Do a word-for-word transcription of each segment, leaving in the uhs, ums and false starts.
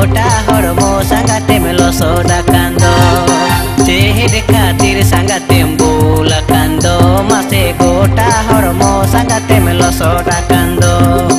gota hormo sanggate melosodakando cehede katir sanggate mbulakando mase gota hormo sanggate melosodakando.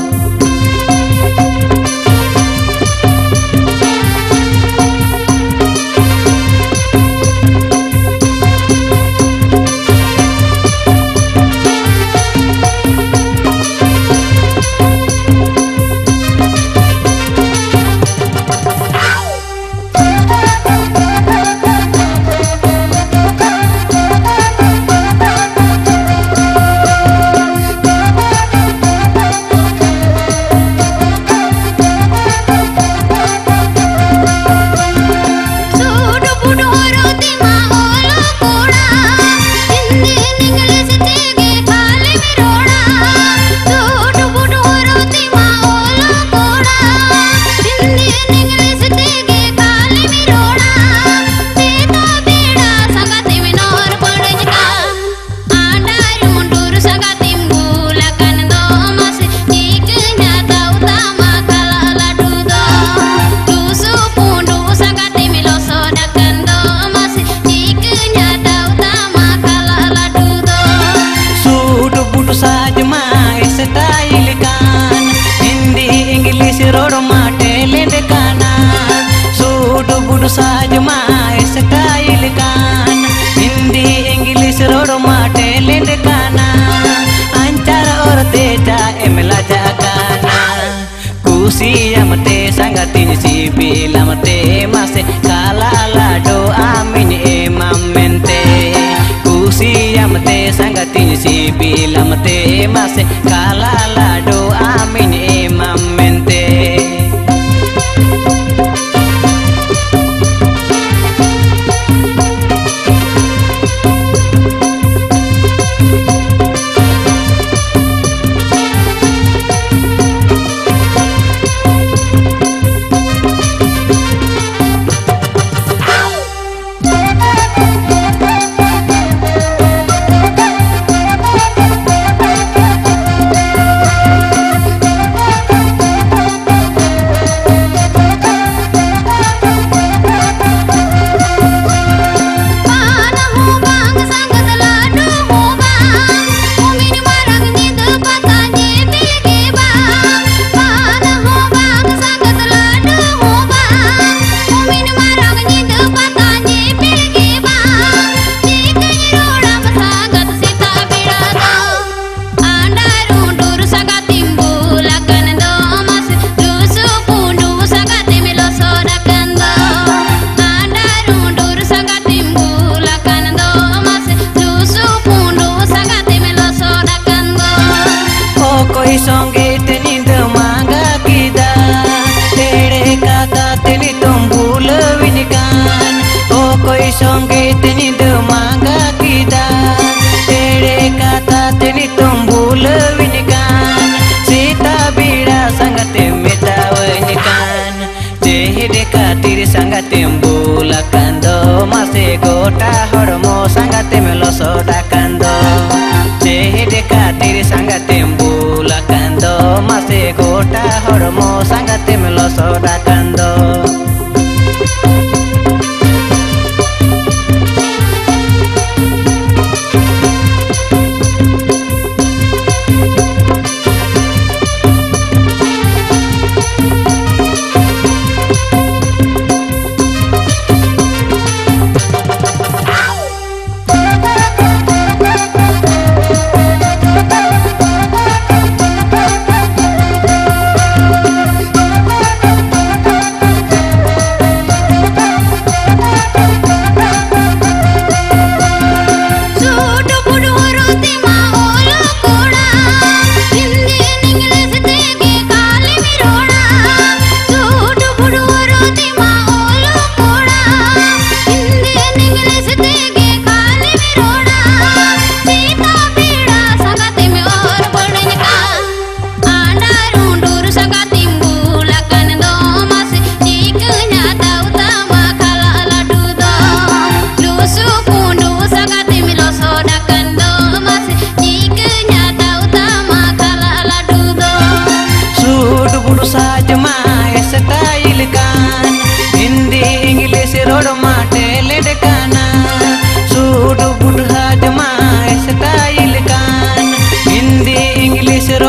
Saja mai style kan Hindi English rodo mate lende kana ancara orte ja emla jakana kusi amte sangatin si bilamte mase kala lado amin emamente kusi amte sangatin si bilamte mase kala lado amin emamente. Songge tenindo mangga kita tere kata teni tombul winikan oh koi songge tenindo mangga kita tere kata teni tombul winikan sita bida sangate meta winikan cehede katir sangate mbulakando mase gota hormo sangate melosodakando cehede katir sangate mbulakando mase gota hormo sangate melosodakando.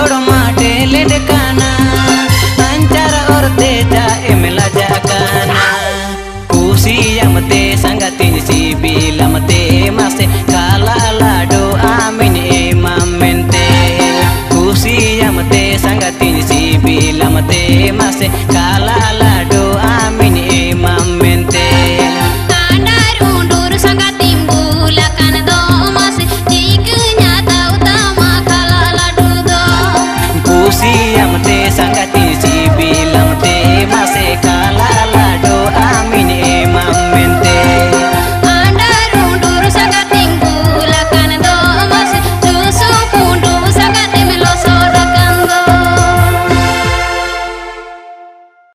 hor mate ledekana ancara orte ja emela jakana kusi amte sangatin si bilamte mase kala lado amin emamente kusi amte sangatin si bilamte mase kala lado amin emamente kusi amte sangat